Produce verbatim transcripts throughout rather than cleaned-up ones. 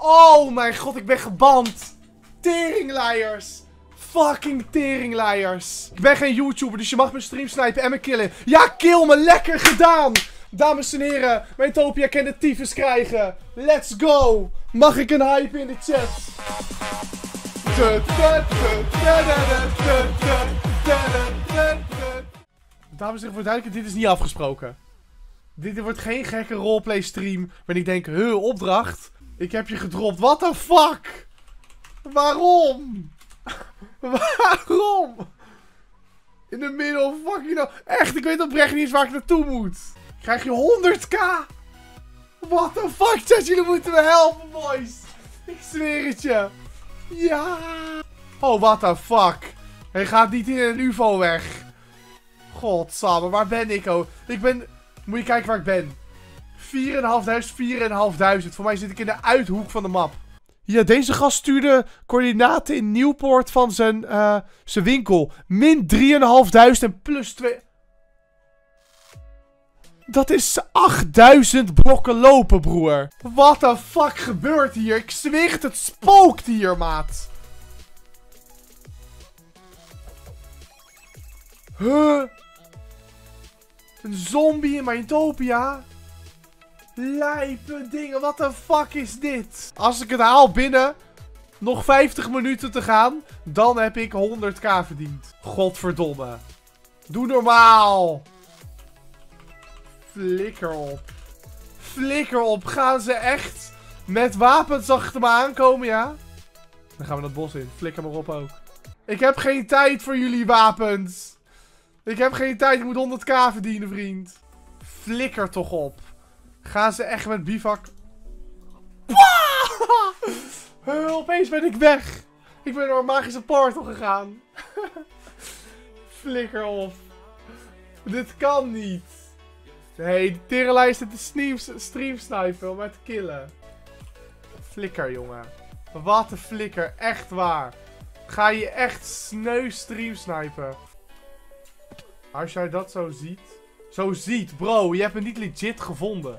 Oh mijn god, ik ben geband. Teringleiers. Fucking teringleiers. Ik ben geen YouTuber, dus je mag mijn stream snipen en me killen. Ja, kill me. Lekker gedaan. Dames en heren, mijn Topia kan de tyfus krijgen. Let's go. Mag ik een hype in de chat? Dames en heren, voor duidelijkheid, dit is niet afgesproken. Dit wordt geen gekke roleplay stream waarin ik denk, huh, opdracht. Ik heb je gedropt. What the fuck? Waarom? Waarom? In de middle of fucking no. Echt, ik weet oprecht niet eens waar ik naartoe moet. Krijg je honderd k? What the fuck, chat, jullie moeten me helpen, boys. Ik zweer het je. Ja. Oh, what the fuck. Hij gaat niet in een U F O weg. Godsamme, waar ben ik, oh? Ik ben... Moet je kijken waar ik ben. vier en vijfduizend, vier en vijfduizend. Voor mij zit ik in de uithoek van de map. Ja, deze gast stuurde coördinaten in Nieuwpoort van zijn, uh, zijn winkel. Min drie en vijfduizend en plus twee... Dat is achtduizend blokken lopen, broer. What the fuck gebeurt hier? Ik zweer het, het spookt hier, maat. Huh? Een zombie in mijn Topia? Lijpe dingen, wat de fuck is dit? Als ik het haal binnen nog vijftig minuten te gaan, dan heb ik honderd k verdiend. Godverdomme. Doe normaal. Flikker op. Flikker op. Gaan ze echt met wapens achter me aankomen, ja? Dan gaan we dat bos in. Flikker maar op ook. Ik heb geen tijd voor jullie wapens. Ik heb geen tijd. Ik moet honderd k verdienen, vriend. Flikker toch op. Gaan ze echt met bivak? Uh, opeens ben ik weg. Ik ben door een magische portal gegaan. Flikker op. Dit kan niet. Hey, de terenlijn zit de stream snipen om mij te killen. Flikker, jongen. Wat een flikker. Echt waar. Ga je echt sneu stream snipen. Als jij dat zo ziet. Zo ziet, bro. Je hebt me niet legit gevonden.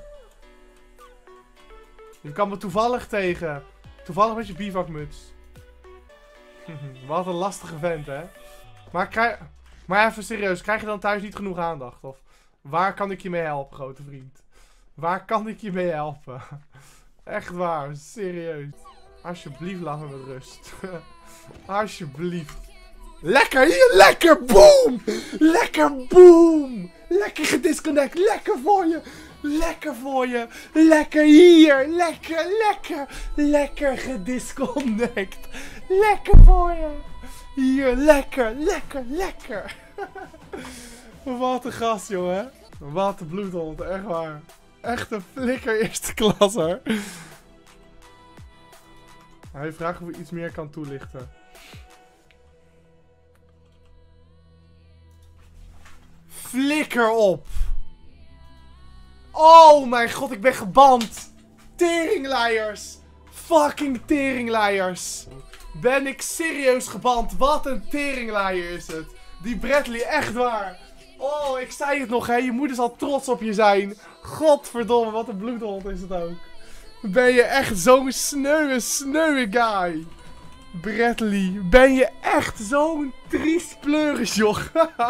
Je kan me toevallig tegen. Toevallig met je bivakmuts. Wat een lastige vent, hè. Maar, krijg... maar even serieus. Krijg je dan thuis niet genoeg aandacht? Of waar kan ik je mee helpen, grote vriend? Waar kan ik je mee helpen? Echt waar. Serieus. Alsjeblieft, laat me met rust. Alsjeblieft. Lekker hier. Lekker. Boom. Lekker. Boom. Lekker gedisconnect. Lekker voor je. Lekker voor je. Lekker hier. Lekker, lekker. Lekker gedisconnect. Lekker voor je. Hier, lekker, lekker, lekker. Wat een gast, jongen. Wat een bloedhond, echt waar. Echt een flikker eerste klas, hoor. Hij vraagt of ik iets meer kan toelichten. Flikker op. Oh mijn god, ik ben geband. Teringleiers. Fucking teringleiers. Ben ik serieus geband? Wat een teringleier is het. Die Bradley, echt waar. Oh, ik zei het nog, hè. Je moeder zal trots op je zijn. Godverdomme, wat een bloedhond is het ook. Ben je echt zo'n sneuwe, sneuwe guy. Bradley, ben je echt zo'n triest pleuris, joh.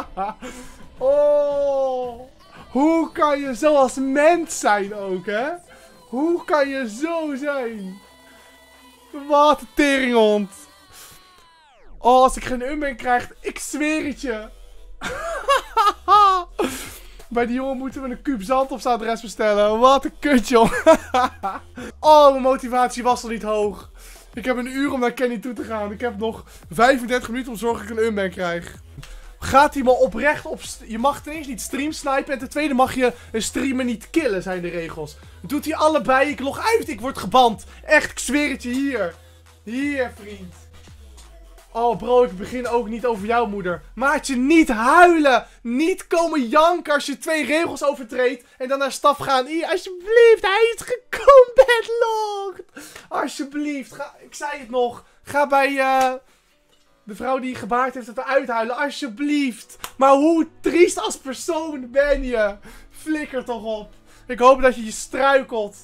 Oh. Hoe kan je zo als mens zijn ook, hè? Hoe kan je zo zijn? Wat een teringhond. Oh, als ik geen unbank krijg, ik zweer het je. Bij die jongen moeten we een kuub zand op zijn adres bestellen. Wat een kut, joh. Oh, mijn motivatie was al niet hoog. Ik heb een uur om naar Kenny toe te gaan. Ik heb nog vijfendertig minuten om te zorgen dat ik een unbank krijg. Gaat hij maar oprecht op... Je mag ten eerste niet stream snipen. En ten tweede mag je een streamer niet killen, zijn de regels. Doet hij allebei. Ik log uit. Ik word geband. Echt, ik zweer het je hier. Hier, vriend. Oh, bro, ik begin ook niet over jouw moeder. Maatje, niet huilen. Niet komen janken als je twee regels overtreedt. En dan naar staf gaan. Hier, alsjeblieft. Hij is gecombatlogged. Alsjeblieft. Ga, ik zei het nog. Ga bij... Uh... de vrouw die gebaard heeft het uithuilen, alsjeblieft. Maar hoe triest als persoon ben je? Flikker toch op. Ik hoop dat je je struikelt.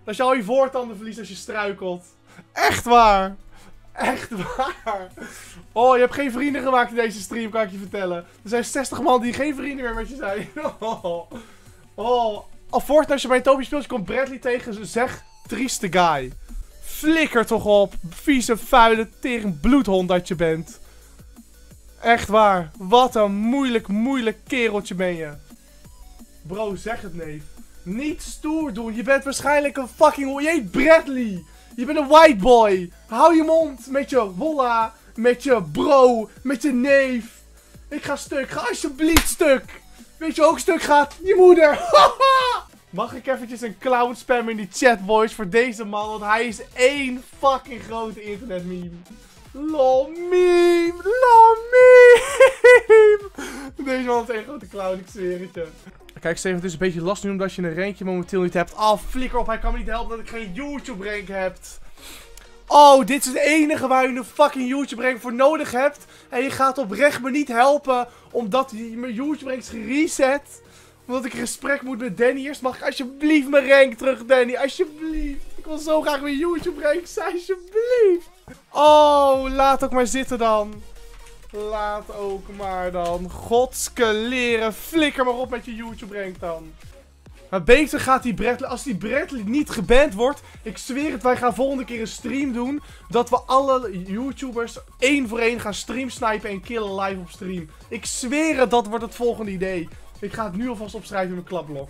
Dat je al je voortanden verliest als je struikelt. Echt waar. Echt waar. Oh, je hebt geen vrienden gemaakt in deze stream, kan ik je vertellen. Er zijn zestig man die geen vrienden meer met je zijn. Oh. Oh. Al voort als je bij een Topia speelt, je komt Bradley tegen. Zeg, trieste guy. Flikker toch op. Vieze, vuile, tering bloedhond dat je bent. Echt waar. Wat een moeilijk, moeilijk kereltje ben je. Bro, zeg het neef. Niet stoer doen. Je bent waarschijnlijk een fucking... Je heet Bradley. Je bent een white boy. Hou je mond met je wolla. Met je bro. Met je neef. Ik ga stuk. Ga alsjeblieft stuk. Weet je ook stuk gaat? Je moeder. Mag ik eventjes een clown spammen in die chat, boys, voor deze man? Want hij is één fucking grote internetmeme. Lol meme. Lol meme. Deze man is één grote clown, ik zweer het je. Kijk, Steven, het is een beetje lastig omdat je een rankje momenteel niet hebt. Oh, flikker op. Hij kan me niet helpen dat ik geen YouTube rank heb. Oh, dit is het enige waar je een fucking YouTube rank voor nodig hebt. En je gaat oprecht me niet helpen omdat mijn YouTube rank is gereset. Omdat ik in gesprek moet met Danny. Eerst mag ik alsjeblieft mijn rank terug, Danny. Alsjeblieft. Ik wil zo graag mijn YouTube rank zijn. Alsjeblieft. Oh, laat ook maar zitten dan. Laat ook maar dan. Godske leren. Flikker maar op met je YouTube rank dan. Maar beter gaat die Bradley... Als die Bradley niet geband wordt... Ik zweer het, wij gaan volgende keer een stream doen. Dat we alle YouTubers één voor één gaan streamsnipen en killen live op stream. Ik zweer het, dat wordt het volgende idee. Ik ga het nu alvast opschrijven in mijn klapblok.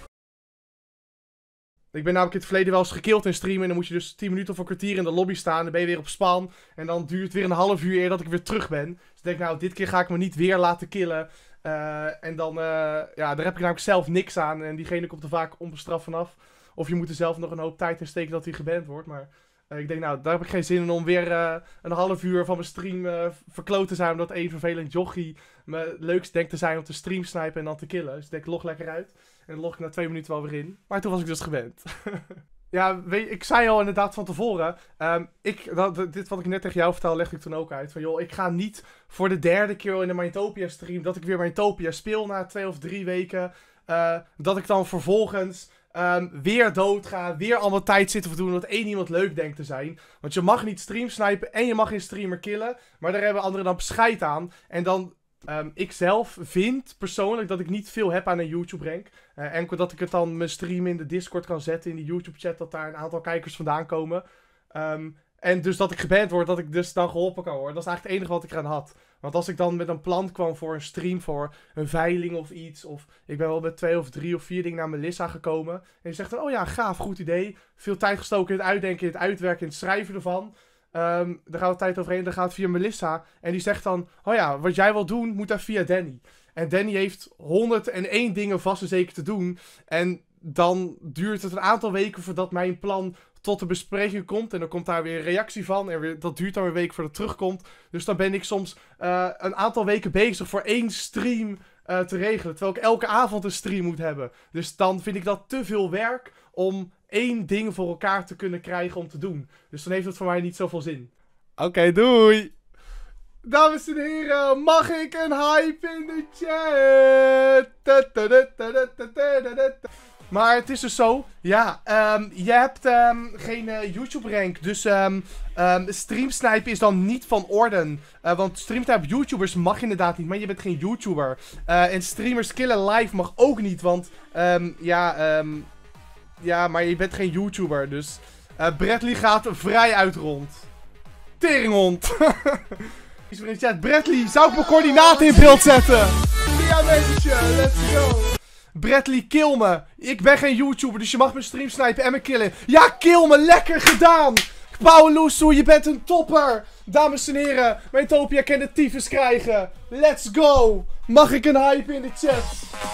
Ik ben namelijk in het verleden wel eens gekild in streamen. En dan moet je dus tien minuten of een kwartier in de lobby staan. Dan ben je weer op spawn. En dan duurt het weer een half uur eer dat ik weer terug ben. Dus ik denk, nou, dit keer ga ik me niet weer laten killen. Uh, en dan, uh, ja, daar heb ik namelijk zelf niks aan. En diegene komt er vaak onbestraft vanaf. Of je moet er zelf nog een hoop tijd in steken dat hij geband wordt. Maar uh, ik denk, nou, daar heb ik geen zin in om weer uh, een half uur van mijn stream uh, verkloot te zijn. Omdat één vervelend jochie me leukst denkt te zijn om te streamsnipen en dan te killen. Dus ik denk, log lekker uit. En dan log ik na twee minuten wel weer in. Maar toen was ik dus gewend. Ja, weet, ik zei al inderdaad van tevoren. Um, ik, dat, dit wat ik net tegen jou vertel, legde ik toen ook uit. Van joh, ik ga niet voor de derde keer in de Minetopia stream. Dat ik weer Minetopia speel na twee of drie weken. Uh, dat ik dan vervolgens um, weer dood ga. Weer allemaal tijd zitten voor doen. Omdat één iemand leuk denkt te zijn. Want je mag niet streamsnipen en je mag geen streamer killen. Maar daar hebben anderen dan bescheid aan. En dan... Um, ik zelf vind persoonlijk dat ik niet veel heb aan een YouTube rank. Uh, enkel dat ik het dan mijn stream in de Discord kan zetten, in de YouTube chat, dat daar een aantal kijkers vandaan komen. Um, en dus dat ik geband word, dat ik dus dan geholpen kan worden. Dat is eigenlijk het enige wat ik eraan had. Want als ik dan met een plan kwam voor een stream, voor een veiling of iets. Of ik ben wel met twee of drie of vier dingen naar Melissa gekomen. En je zegt dan, oh ja, gaaf, goed idee. Veel tijd gestoken in het uitdenken, in het uitwerken, in het schrijven ervan. Um, daar gaat de tijd overheen, dan gaat het via Melissa. En die zegt dan, oh ja, wat jij wil doen, moet daar via Danny. En Danny heeft honderdéén dingen vast en zeker te doen. En dan duurt het een aantal weken voordat mijn plan tot de bespreking komt. En dan komt daar weer een reactie van. En weer, dat duurt dan weer een week voordat het terugkomt. Dus dan ben ik soms uh, een aantal weken bezig voor één stream uh, te regelen. Terwijl ik elke avond een stream moet hebben. Dus dan vind ik dat te veel werk om één ding voor elkaar te kunnen krijgen om te doen. Dus dan heeft het voor mij niet zoveel zin. Oké, okay, doei! Dames en heren, mag ik een hype in de chat? Maar het is dus zo, ja, um, je hebt um, geen uh, YouTube rank, dus um, um, streamsnipen is dan niet van orde. Uh, want streamtype YouTubers mag inderdaad niet, maar je bent geen YouTuber. Uh, en streamers killen live mag ook niet, want um, ja, um, ja, maar je bent geen YouTuber, dus uh, Bradley gaat vrij uit rond. Teringhond. In de chat, Bradley, zou ik mijn coördinaten in beeld zetten? Ja, mensen, let's go. Bradley, kill me. Ik ben geen YouTuber, dus je mag mijn stream snipen en me killen. Ja, kill me. Lekker gedaan. Pauwloesoe, je bent een topper. Dames en heren, Minetopia kan de tyfus krijgen. Let's go. Mag ik een hype in de chat?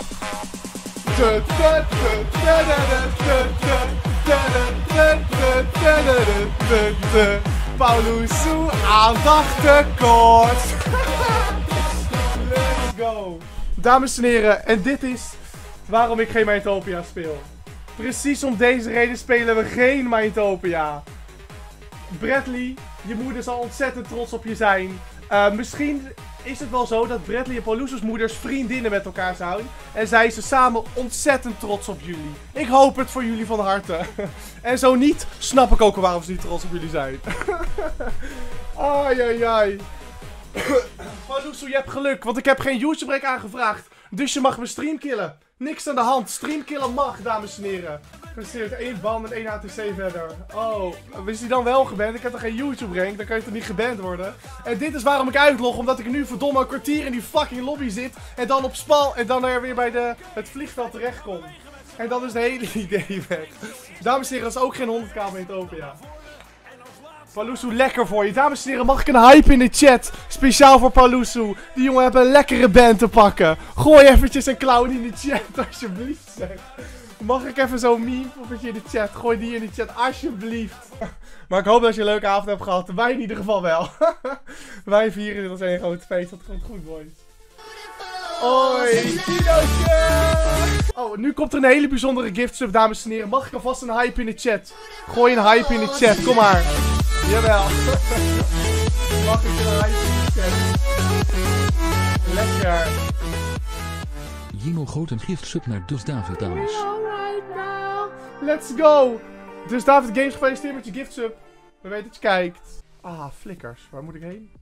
Pauwloesoe, aandachtekort. Let's go. Dames en heren, en dit is waarom ik geen Minetopia speel. Precies om deze reden spelen we geen Minetopia. Bradley, je moeder zal ontzettend trots op je zijn. Uh, misschien is het wel zo dat Bradley en Pauluso's moeders vriendinnen met elkaar zijn. En zijn ze samen ontzettend trots op jullie. Ik hoop het voor jullie van harte. En zo niet, snap ik ook al waarom ze niet trots op jullie zijn. Ai, ai, ai. Pauluso, je hebt geluk, want ik heb geen YouTube-break aangevraagd. Dus je mag mijn stream killen. Niks aan de hand. Streamkillen mag, dames en heren. Gefeliciteerd, één ban en één H T C verder. Oh, is die dan wel geband? Ik heb toch geen YouTube-rank? Dan kan je toch niet geband worden? En dit is waarom ik uitlog, omdat ik nu verdomme een kwartier in die fucking lobby zit. En dan op spal en dan er weer bij de, het vliegveld terechtkom. En dan is het hele idee weg. Dames en heren, dat is ook geen honderd k in Utopia. Pauluso, lekker voor je. Dames en heren, mag ik een hype in de chat? Speciaal voor Pauluso. Die jongen heeft een lekkere band te pakken. Gooi eventjes een clown in de chat, alsjeblieft zeg. Mag ik even zo'n meme poppetje in de chat? Gooi die in de chat, alsjeblieft. Maar ik hoop dat je een leuke avond hebt gehad. Wij in ieder geval wel. Wij vieren dit als een groot feest. Dat komt goed, boys. Hoi, Tinootje! Oh, nu komt er een hele bijzondere giftsub, dames en heren. Mag ik alvast een hype in de chat? Gooi een hype in de chat, kom maar. Jawel. Mag ik een hype in de chat? Lekker. Jimo gooit een giftsub naar Dus David, dames. Alright now. Let's go. Dus David Games, gefeliciteerd met je giftsub. We weten dat je kijkt. Ah, flikkers. Waar moet ik heen?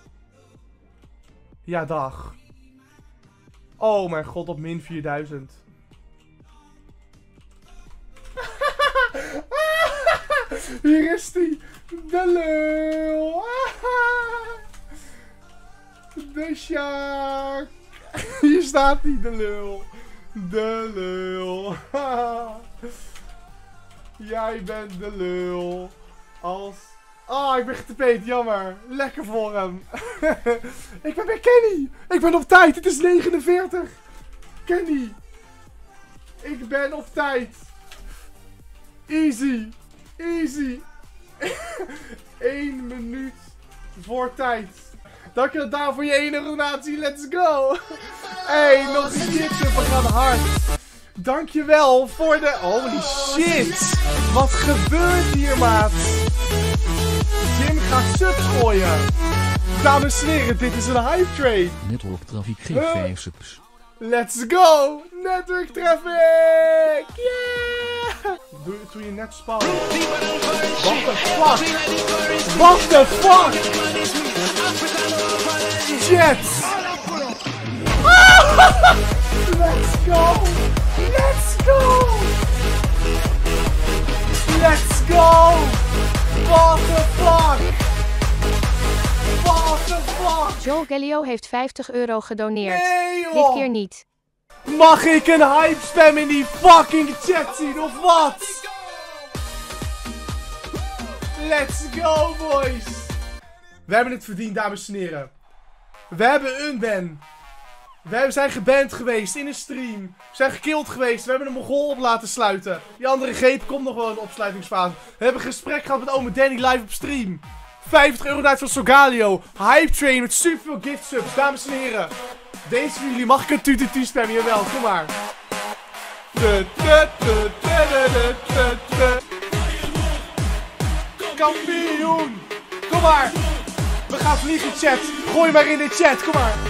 Ja, dag. Oh mijn god, op min vierduizend. Hier is die. De lul. De Sjaak. Hier staat hij, de lul. De lul. Jij bent de lul. Als... Oh, ik ben getaped, jammer. Lekker voor hem. Ik ben bij Kenny. Ik ben op tijd, het is negenenveertig. Kenny. Ik ben op tijd. Easy. Easy. Eén minuut voor tijd. Dank je daar voor je ene donatie. Let's go. Hey, nog een keertje. We gaan hard. Dankjewel voor de... Holy shit. Wat gebeurt hier, maat? Jim gaat subs gooien. Dames en heren, dit is een hype train. Network Traffic geeft vijf subs. Let's go. Network Traffic. Yeah. Doe, doe je net spam. What the fuck? What the fuck? Jets. Let's go. Let's go. Let's go. What the fuck? What the fuck? Joel Gallio heeft vijftig euro gedoneerd. Nee, joh. Dit keer niet. Mag ik een hype spam in die fucking chat zien of wat? Let's go, boys. We hebben het verdiend, dames en heren. We hebben een ban. We zijn geband geweest in een stream. We zijn gekilld geweest. We hebben een Mogol op laten sluiten. Die andere greep komt nog wel in de opsluitingsfaan. We hebben een gesprek gehad met ome Danny live op stream. vijftig euro uit van Sogalio. Hype train met superveel gift subs. Dames en heren. Deze voor jullie. Mag ik een tututu spammen? Jawel, kom maar. Kampioen. Kom maar. We gaan vliegen, chat. Gooi maar in de chat. Kom maar.